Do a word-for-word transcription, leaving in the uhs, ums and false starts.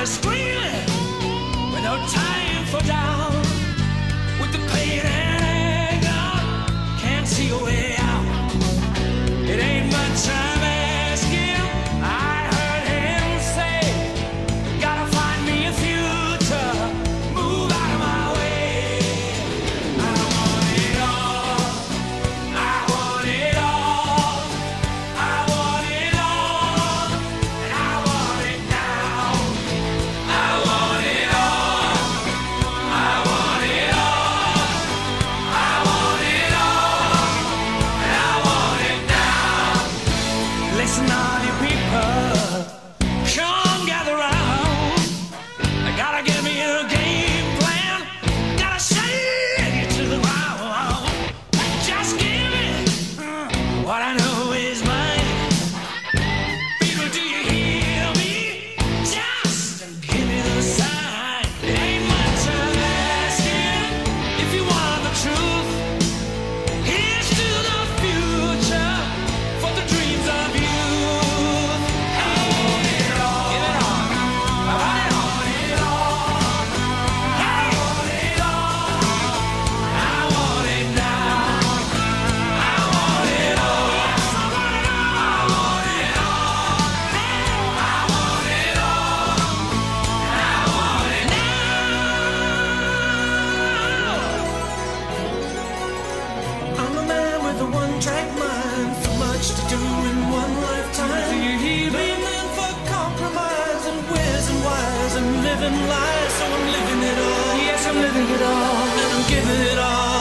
of screaming with no time for down. With the pain and anger, can't see a way out. It ain't much I'm asking. I heard him say, gotta find me a future, move out of my way. I want it all, I want it all, I want it all, and I want it now. I want it all, I want it all, I want it all, and I want it now. Listen, all you people, come gather round. I gotta give me a game plan, gotta shake it to the ground. Just give me uh, what I know is mine. People, do you hear me? Just give me the sign. It ain't much I'm asking. If you want the truth, here's to the future, for the dreams of youth. I want it all. Give it all. I want it all. I want it all. I want it now. I want it all. I want it all. I want it all. I want it now. I'm a man with a one-track mind, so much to do in one lifetime. Do you hear me? A man for compromise and where's and why's and living lies, so I'm living it all. Yes, I'm living it all, and I'm giving it all.